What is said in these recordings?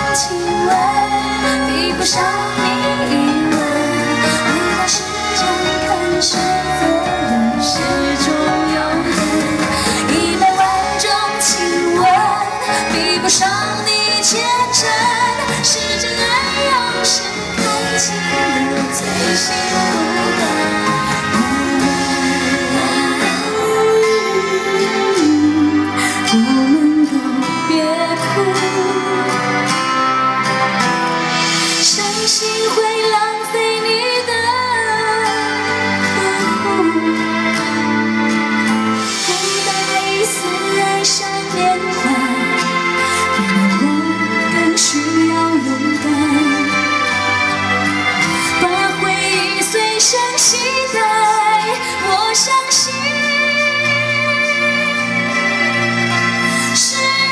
亲吻，比不上你一吻。回到时间看是责任，始终永恒。100万种亲吻，比不上你虔诚。是真爱用时看清了最幸福的。 心会浪费你的呵护，不带一丝哀伤缅怀，原来我更需要勇敢，把回忆随身携带。我相信是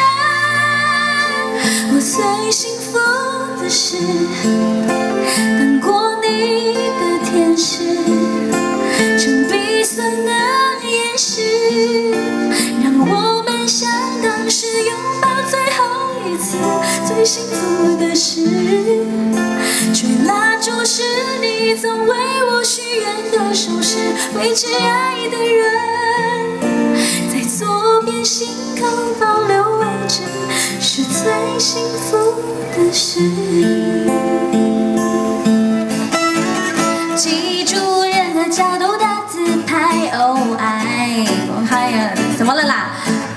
爱，我最幸福的事。 当过你的天使，将鼻酸的掩饰，让我们像当时拥抱最后一次，最幸福的事。吹蜡烛是你总为我许愿的手势，为挚爱的人，在左边心口保留位置，是最幸福的事。 记住任何角度的自拍，哦爱，我还有怎么了啦？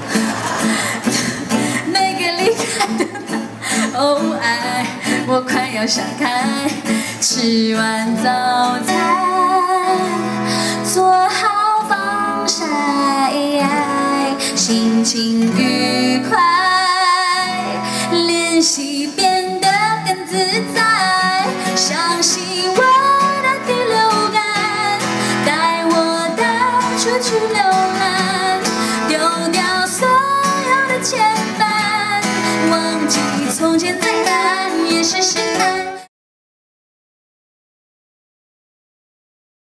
那个离开的他，哦爱，我快要想开。吃完早餐，做好防晒，心情愉快，练习变得更自在，相信我。 出去浏览，丢掉所有的牵绊，忘记从前再难也是心难。